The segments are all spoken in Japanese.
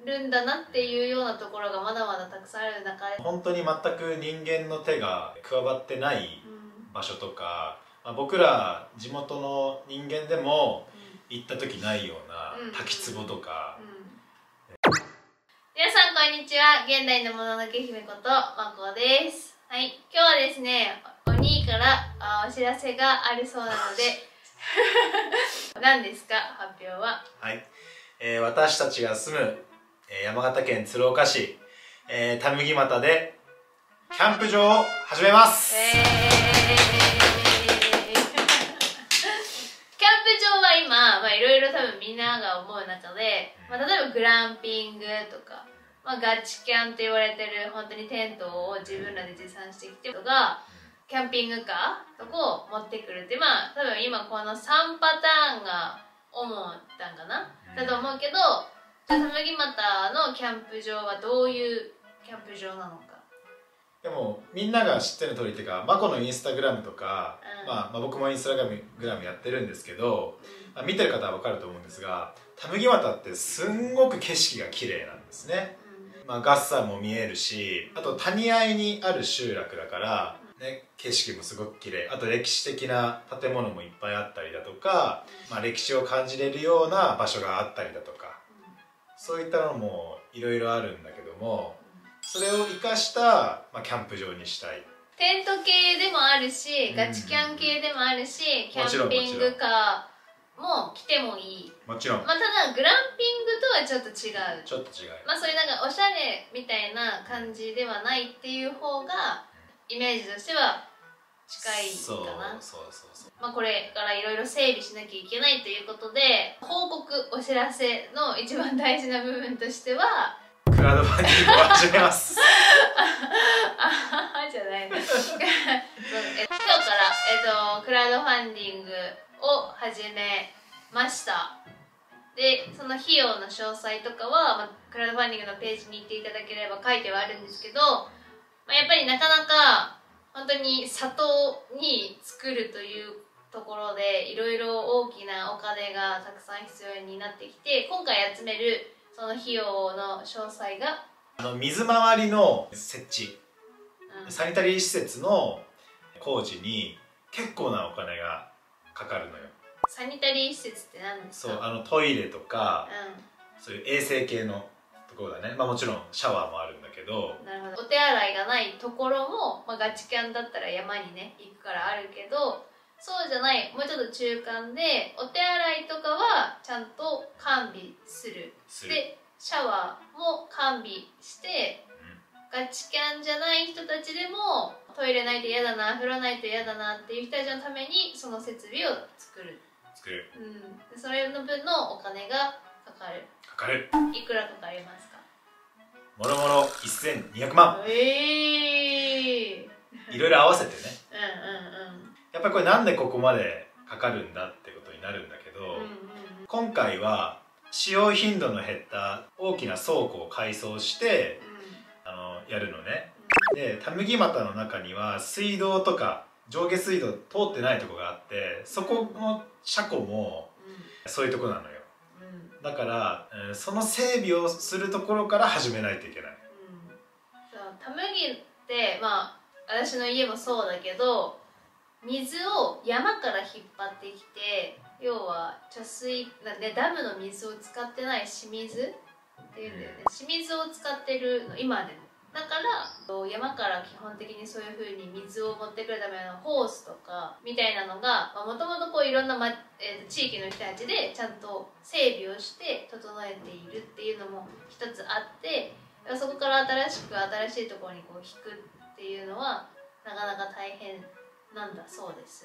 るんだなっていうようなところがまだまだたくさんある中で、 本当に全く人間の手が加わってない場所とか、僕ら地元の人間でも行った時ないような滝壺とか。 皆さんこんにちは。現代のもののけ姫ことまこです。はい、今日はですね、お兄からお知らせがあるそうなので何ですか、発表は。 はい、私たちが住む山形県鶴岡市田麦俣でキャンプ場を始めます。 キャンプ場は今、いろいろ多分みんなが思う中で、例えばグランピングとか、ガチキャンって言われてる本当にテントを自分らで持参してきてとか、キャンピングカーとかを持ってくるって、多分今この3パターンが主ったんかな、だと思うけど、田麦俣のキャンプ場はどういうキャンプ場なのか。 でもみんなが知ってる通りっていうか、マコのインスタグラムとか、僕もインスタグラムやってるんですけど、見てる方は分かると思うんですが、田麦俣ってすんごく景色が綺麗なんですね。ガッサンも見えるし、あと谷あいにある集落だから、景色もすごく綺麗。あと歴史的な建物もいっぱいあったりだとか、歴史を感じれるような場所があったりだとか、そういったのもいろいろあるんだけども、それを生かした、キャンプ場にしたい。 テント系でもあるし、ガチキャン系でもあるし、キャンピングカーも来てもいい。 もちろん。 ただグランピングとはちょっと違う。 ちょっと違う。 そういうおしゃれみたいな感じではないっていう方がイメージとしては近いかな。これからいろいろ整備しなきゃいけないということで、報告お知らせの一番大事な部分としては、 クラウドファンディングを始めます。 じゃないの。今日からクラウドファンディングを始めました。で、その費用の詳細とかは、クラウドファンディングのページに行っていただければ書いてはあるんですけど、やっぱりなかなか本当に里に作るというところでいろいろ大きなお金がたくさん必要になってきて、今回集めるその費用の詳細が水回りの設置、サニタリー施設の工事に結構なお金がかかるのよ。 サニタリー施設って何ですか？ そう、トイレとか、そういう衛生系のところだね。もちろんシャワーもあるんだけど。 なるほど。お手洗いがないところも、ガチキャンだったら山にね行くからあるけど、そうじゃないもうちょっと中間でお手洗いとかはちゃんと完備する。でシャワーも完備して、ガチキャンじゃない人たちでもトイレないと嫌だな、風呂ないと嫌だなっていう人たちのためにその設備を作る。それの分のお金がかかる。いくらかかりますか？ もろもろ1200万。いろいろ合わせてね。やっぱりこれなんでここまでかかるんだってことになるんだけど、今回は使用頻度の減った大きな倉庫を改装してやるのね。で、田麦俣の中には水道とか上下水道通ってないとこがあって、そこの車庫もそういうとこなのよ。だから、その整備をするところから始めないといけない。 田麦って私の家もそうだけど、水を山から引っ張ってきて、要は貯水でダムの水を使ってない清水っていうんだよね。清水を使ってるの今でも。だから山から基本的にそういう風に水を持ってくるためのホースとかみたいなのがもともといろんな、地域の人たちでちゃんと整備をして整えているっていうのも一つあって、そこから新しいところに引くっていうのはなかなか大変なんだそうです。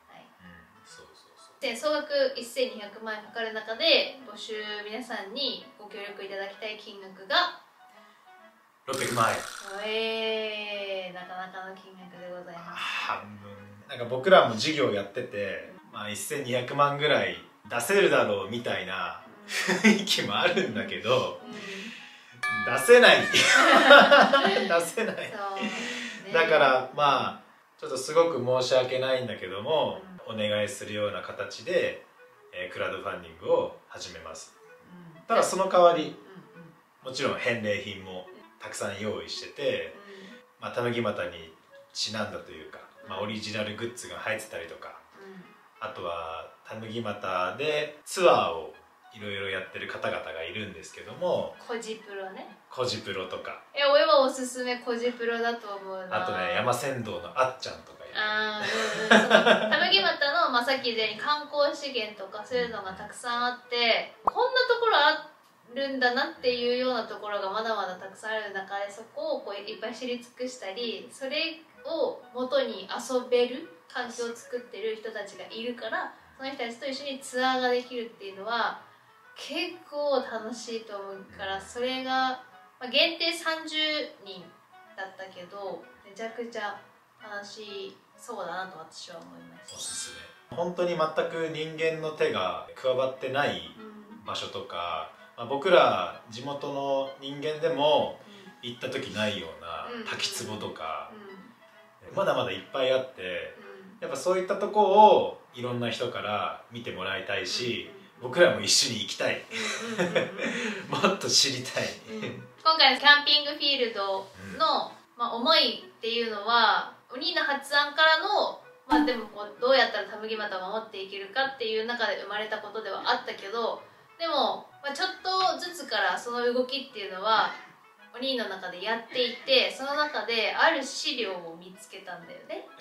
総額1200万円かかる中で募集、皆さんにご協力いただきたい金額が 600万円。なかなかの金額でございます。 半分。僕らも事業やってて、1200万ぐらい出せるだろうみたいな雰囲気もあるんだけど、出せない出せない。だからちょっとすごく申し訳ないんだけども、お願いするような形で、クラウドファンディングを始めます。ただその代わり、 もちろん返礼品もたくさん用意してて、まあ、たぬぎ股にちなんだというか、まあ、オリジナルグッズが入ってたりとか、あとはたぬぎ股でツアーをいろいろやってる方々がいるんですけども、 コジプロね。 コジプロとか、 俺はおすすめコジプロだと思うな。 あとね山仙道のあっちゃんとかいる。 たぬぎ股の、まあ、さっき言ったように観光資源とかそういうのがたくさんあって、こんなところあるんだなっていうようなところがまだまだたくさんある中で、そこをこういっぱい知り尽くしたり、それを元に遊べる環境を作ってる人たちがいるから、その人たちと一緒にツアーができるっていうのは結構楽しいと思うから、それが、まあ、限定30人だったけどめちゃくちゃ楽しそうだなと私は思いました。 おすすめ。本当に全く人間の手が加わってない場所とか、まあ、僕ら地元の人間でも行った時ないような滝壺とかまだまだいっぱいあって、やっぱそういったとこをいろんな人から見てもらいたいし、僕らも一緒に行きたいもっと知りたい今回のキャンピングフィールドの、まあ、思いっていうのはお兄の発案からの、まあ、でもこうどうやったらたむぎ股を守っていけるかっていう中で生まれたことではあったけど、でも、まあ、ちょっとずつからその動きっていうのはお兄の中でやっていて、その中である資料を見つけたんだよね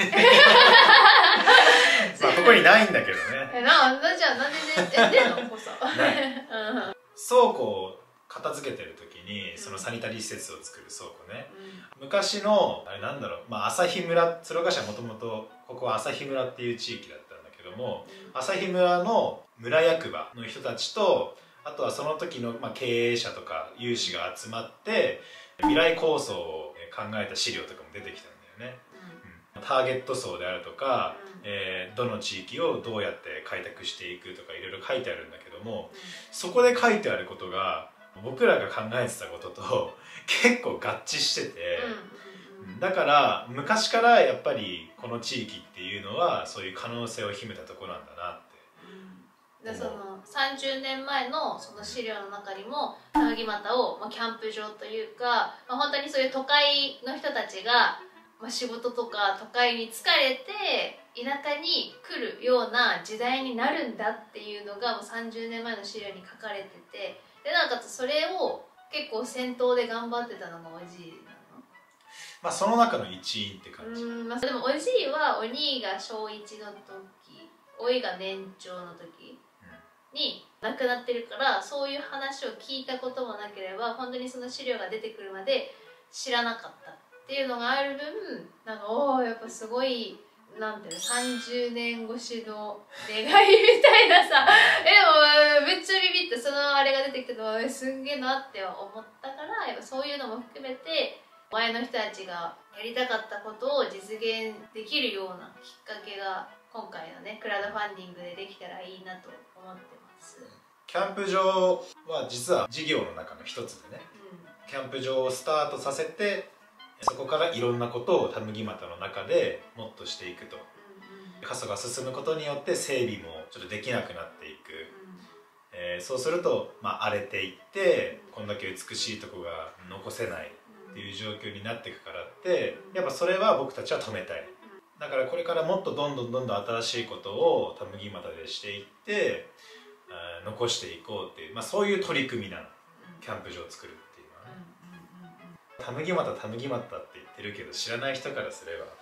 まあここにないんだけどね。 じゃあなんで出んのここさ倉庫を片付けてる時にそのサニタリー施設を作る倉庫ね、昔のあれなんだろう、まあ、朝日村、鶴岡市はもともとここは朝日村っていう地域だったんだけども、朝日村の村役場の人たちと、あとはその時の、まあ、経営者とか有志が集まって未来構想を考えた資料とかも出てきたんだよね、ターゲット層であるとか、どの地域をどうやって開拓していくとかいろいろ書いてあるんだけども、そこで書いてあることが僕らが考えてたことと結構合致してて、だから昔からやっぱりこの地域っていうのはそういう可能性を秘めたところなんだなって。 でその30年前のその資料の中にもたぬぎ股を、まあ、キャンプ場というか、まあ、本当にそういう都会の人たちが、まあ、仕事とか都会に疲れて田舎に来るような時代になるんだっていうのがもう30年前の資料に書かれてて、でなおかつそれを結構先頭で頑張ってたのがおじいなの。 まあその中の一員って感じ。 まあ、でもおじいはお兄が小1の時、おいが年長の時に亡くなってるから、そういう話を聞いたこともなければ本当にその資料が出てくるまで知らなかったっていうのがある分、なんかやっぱすごいなんていうの、30年越しの願いみたいなさでもめっちゃビビって、そのあれが出てきたのはすんげえなっては思ったから、やっぱそういうのも含めて前の人たちがやりたかったことを実現できるようなきっかけが今回のねクラウドファンディングでできたらいいなと思ってます。 キャンプ場は実は事業の中の一つでね、キャンプ場をスタートさせてそこからいろんなことをたぬぎ股の中でもっとしていくと、過疎が進むことによって整備もちょっとできなくなっていく、そうすると、まあ、荒れていってこんだけ美しいとこが残せないっていう状況になっていくからって、やっぱそれは僕たちは止めたい。だからこれからもっとどんどん新しいことをたぬぎ股でしていって残していこうっていう、まあ、そういう取り組みなの、キャンプ場を作るっていうのはね。たぬぎ股たぬぎ股って言ってるけど知らない人からすれば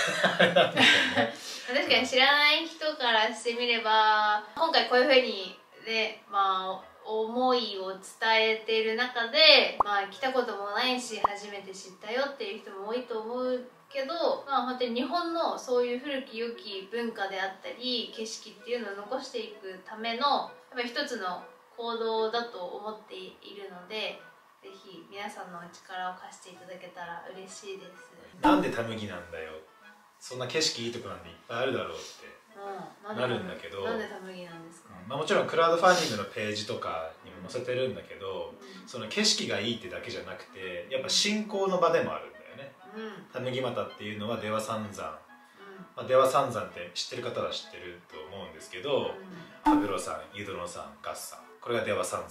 確かに知らない人からしてみれば、今回こういうふうにね、まあ思いを伝えている中で、まあ来たこともないし初めて知ったよっていう人も多いと思うけど、まあ本当に日本のそういう古き良き文化であったり景色っていうのを残していくためのやっぱり一つの行動だと思っているので、ぜひ皆さんの力を貸していただけたら嬉しいです。 なんでたぬぎなんだよ、そんな景色いいとこなんていっぱいあるだろうってなるんだけど、 なんでたぬぎなんですか？ まあ、もちろんクラウドファンディングのページとかにも載せてるんだけど、その景色がいいってだけじゃなくてやっぱ信仰の場でもあるんだよね。たぬぎ股っていうのは出羽三山、まあ、出羽三山って知ってる方は知ってると思うんですけど、羽黒山、湯殿山、月山、これが出羽三山って言い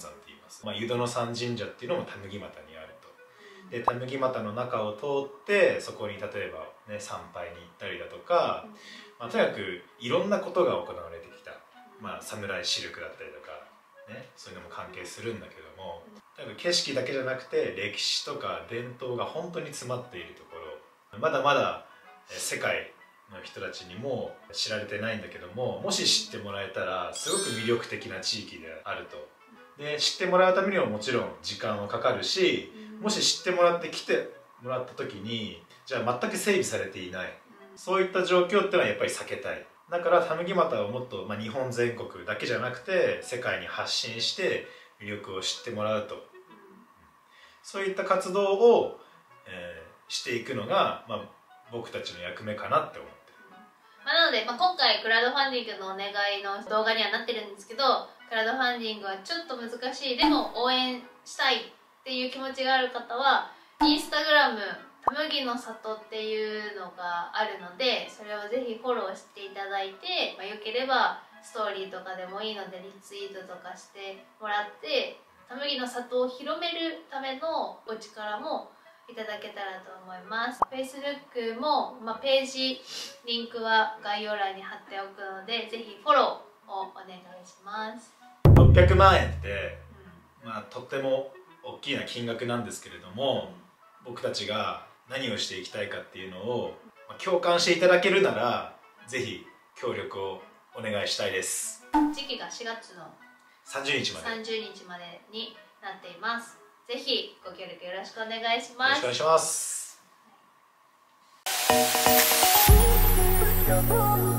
ます。湯殿山神社っていうのも田麦俣にあると。で田麦俣の中を通ってそこに例えば、ね、参拝に行ったりだとか、とにかくいろんなことが行われてきた、侍シルクだったりとか、ね、そういうのも関係するんだけども、景色だけじゃなくて歴史とか伝統が本当に詰まっているところ、まだまだ世界の人たちにも知られてないんだけども、もし知ってもらえたらすごく魅力的な地域であると。で知ってもらうためにはもちろん時間はかかるし、もし知ってもらって来てもらった時にじゃあ全く整備されていない、そういった状況っていうのはやっぱり避けたい。だから田麦俣をもっと、日本全国だけじゃなくて世界に発信して魅力を知ってもらうと、そういった活動を、していくのが、僕たちの役目かなって思ってる。 なので、今回クラウドファンディングのお願いの動画にはなってるんですけど、クラウドファンディングはちょっと難しい、でも応援したいっていう気持ちがある方はインスタグラムたむぎの里っていうのがあるので、それをぜひフォローしていただいて、よければストーリーとかでもいいのでリツイートとかしてもらって、たむぎの里を広めるためのお力もいただけたらと思います。 Facebook も、ページリンクは概要欄に貼っておくので、ぜひフォローをお願いします。 600万円って、とっても大きな金額なんですけれども、僕たちが何をしていきたいかっていうのを、共感していただけるならぜひ協力をお願いしたいです。 時期が4月の 30日までになっています。ぜひご協力よろしくお願いします。 よろしくお願いします。